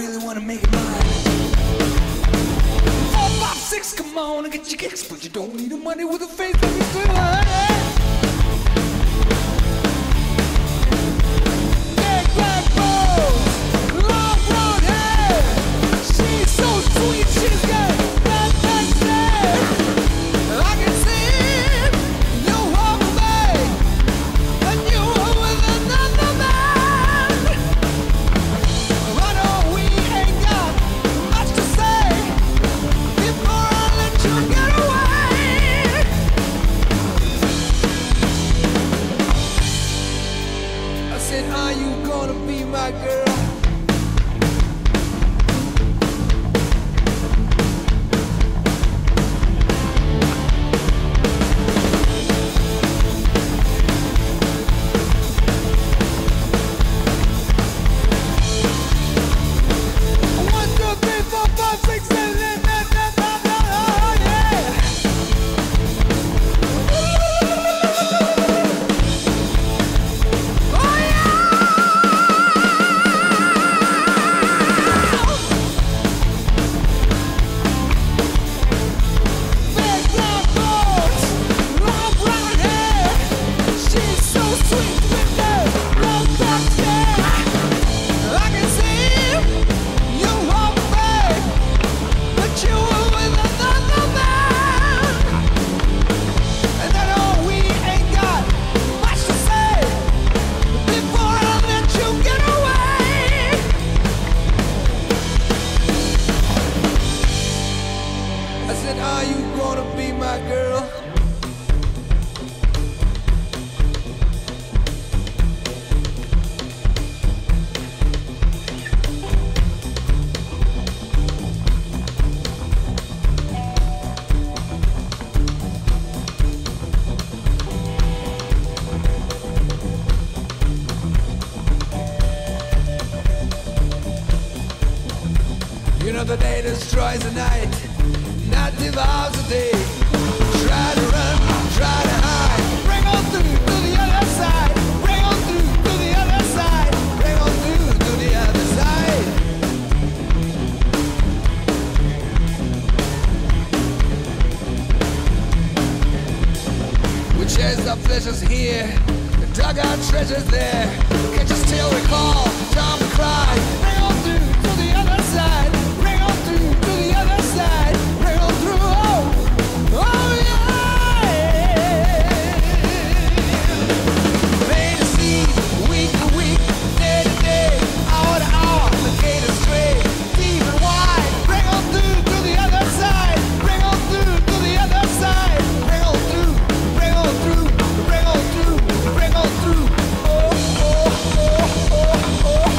really wanna make it mine. 4, 5, 6, come on and get your kicks, but you don't need the money with a face like you do, honey. Big black balls, long brown hair. She's so sweet, she's got that hair. I can see you walk away, and you were with another man. I know we ain't got much to say before I let you get away. I said, are you gonna be my girl? The day destroys the night, night devours the day. Try to run, try to hide. Bring on through to the other side. Bring on through to the other side. Bring on through to the other side. We chased our pleasures here, dug our treasures there. Can't you still recall time to cry? Bring on through to the other side. To the other side, bring on through, oh yeah. Day to see, week to week, day to day, hour to hour, decade to straight, deep and wide. Bring on through to the other side, bring on through to the other side, bring on through, bring on through, bring on through, bring on through, oh, oh, oh, oh, oh.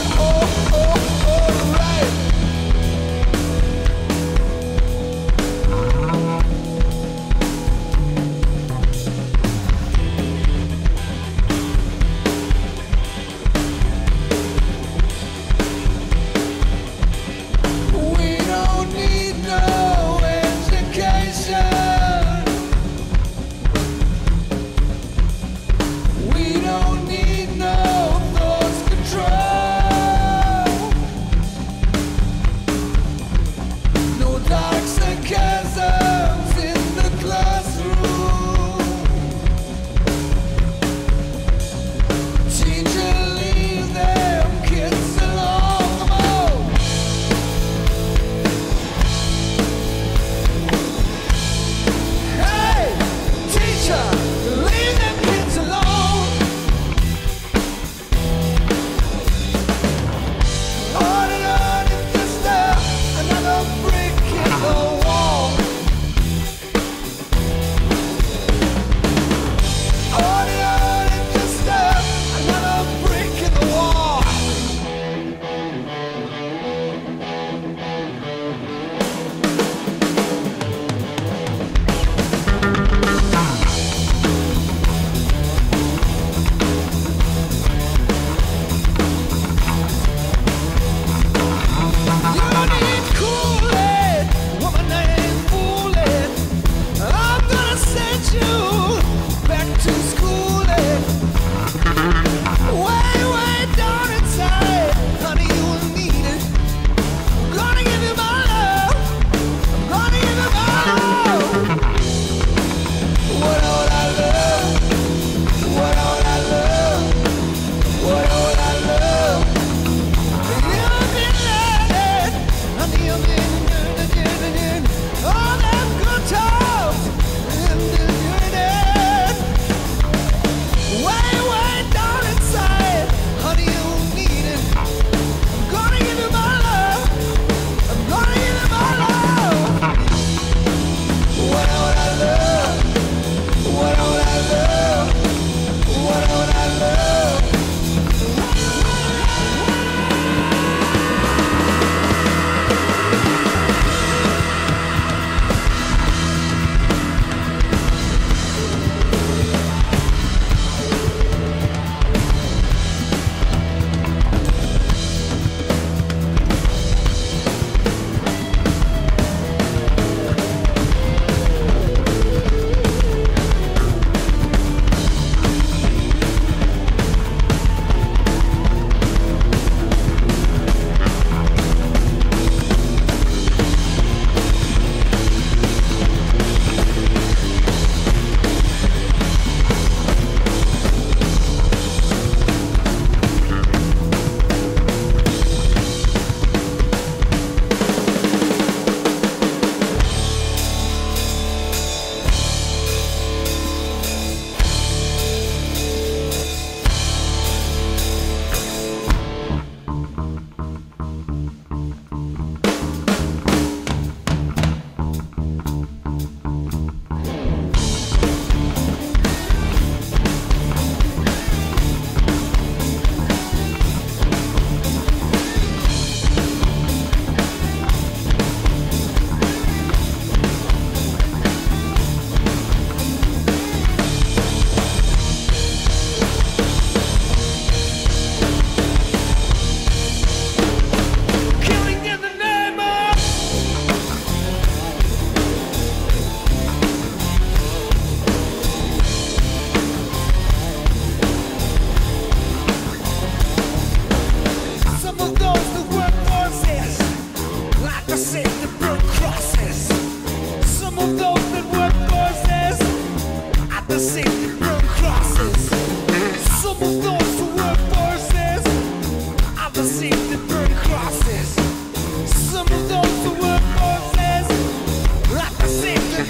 bosses. Some of those who work bosses, like the same thing.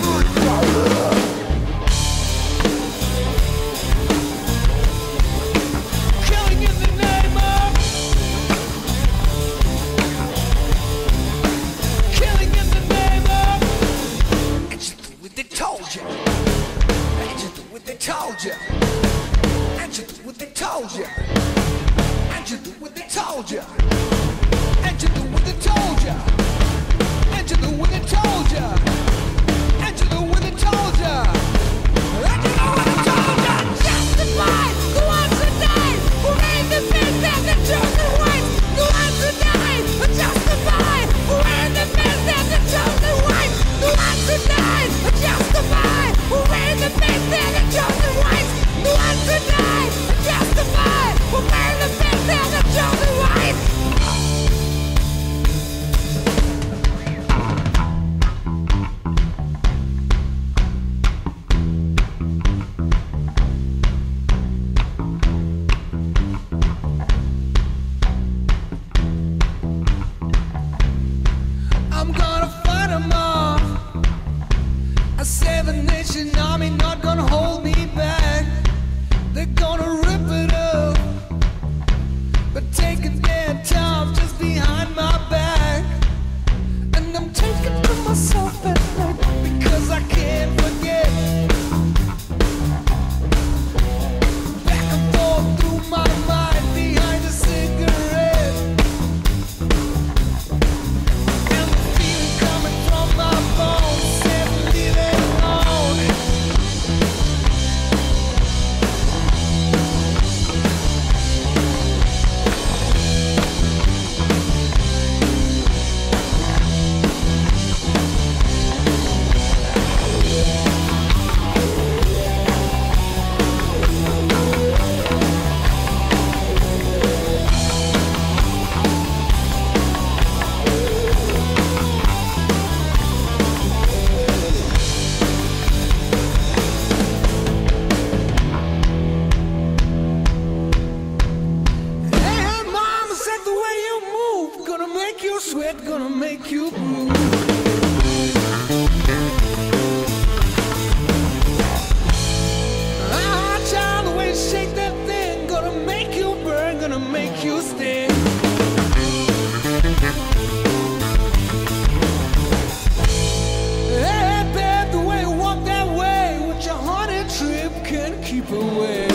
Killing in the name of. Killing in the name of. And you do what they told you. And you do what they told you. And you do what they told you. And you do what they told you. And you do what they told you. And you do what they told you. And you do what they told you. And you do what they told you. Justify the ones who died, who made the best and the chosen whites. The ones who died, justify who made the best and the chosen whites. The ones who died, justify who made the best and the chosen whites. The ones who died, justify who made the best and the chosen whites. I'm gonna fight 'em off. A 7-nation army not gonna hold me back. They're gonna rip it up, but taking their time just behind my back. And I'm taking to myself at night because I can't forget. Back and forth through my mind behind a cigarette. And the feeling coming from my bones said leave it alone. Hey, mama said the way you move gonna make you sweat, gonna make you move. Child, the way you shake that thing gonna make you burn, gonna make you sting. Hey, babe, the way you walk that way with your honey trip can't keep away.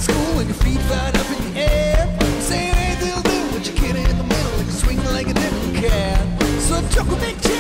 school when your feet right up in the air. Say it ain't they'll do, but you're kidding in the middle, like a swing like a different cat. So chuckle big